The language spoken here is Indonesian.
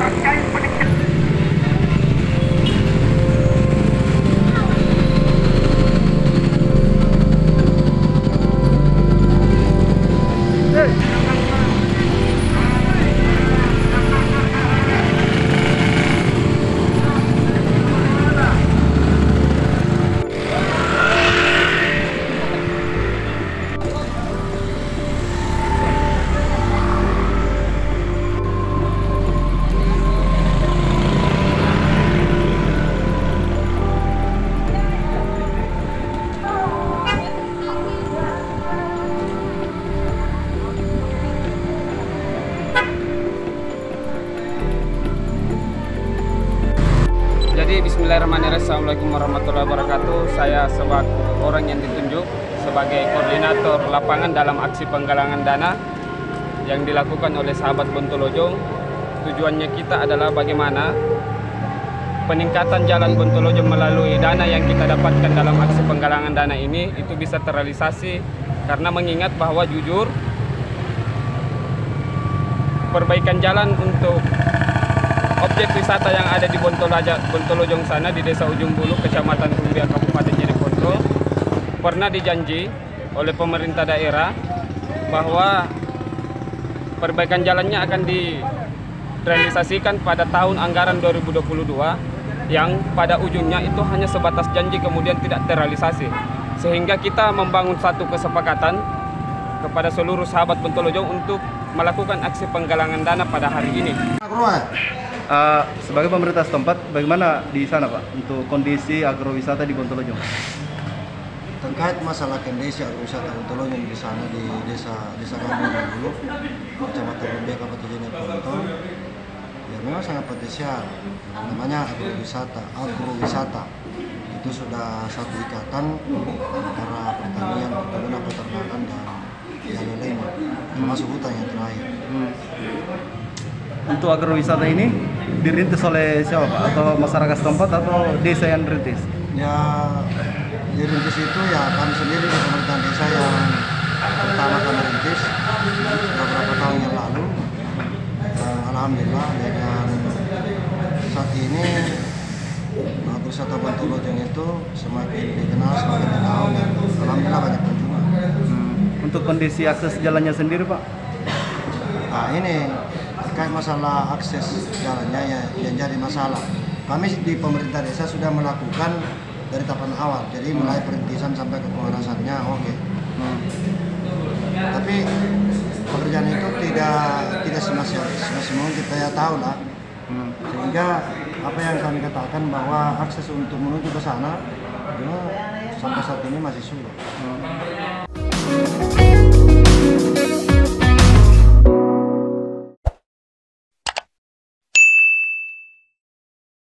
Jadi bismillahirrahmanirrahim. Assalamualaikum warahmatullahi wabarakatuh. Saya sebagai orang yang ditunjuk sebagai koordinator lapangan dalam aksi penggalangan dana yang dilakukan oleh sahabat Bontolojong. Tujuannya kita adalah bagaimana peningkatan jalan Bontolojong melalui dana yang kita dapatkan dalam aksi penggalangan dana ini itu bisa terrealisasi, karena mengingat bahwa jujur perbaikan jalan untuk objek wisata yang ada di Bontolojong sana di Desa Ujung Bulu, Kecamatan Rumbia, Kabupaten Jeneponto, pernah dijanji oleh pemerintah daerah bahwa perbaikan jalannya akan direalisasikan pada tahun anggaran 2022, yang pada ujungnya itu hanya sebatas janji kemudian tidak terrealisasi. Sehingga kita membangun satu kesepakatan kepada seluruh sahabat Bontolojong untuk melakukan aksi penggalangan dana pada hari ini. Sebagai pemerintah setempat, bagaimana di sana Pak untuk kondisi agrowisata di Bontolojong? Terkait masalah kondisi agrowisata Bontolojong di sana di desa Gambung dulu, Kecamatan Rumbia, Kabupaten Jeneponto, ya memang sangat potensial. Namanya agrowisata itu sudah satu ikatan antara pertanian, perkebunan, peternakan dan lain-lainnya, termasuk hutan yang terakhir. Untuk agrowisata ini dirintis oleh siapa Pak? Atau masyarakat setempat atau desa yang dirintis? Ya, dirintis itu ya kami sendiri di pemerintahan desa yang pertama kami rintis beberapa tahun yang lalu. Alhamdulillah dengan saat ini agrowisata Bontolojong itu semakin dikenal, semakin dikenal, dan alhamdulillah banyak kunjungan. Untuk kondisi akses jalannya sendiri Pak? Nah ini terkait masalah akses jalannya yang jadi masalah. Kami di pemerintah desa sudah melakukan dari tahapan awal, jadi mulai perintisan sampai ke pengerasannya oke. Tapi pekerjaan itu tidak semestinya kita ya tahu lah. Sehingga apa yang kami katakan bahwa akses untuk menuju ke sana sampai saat ini masih sulit.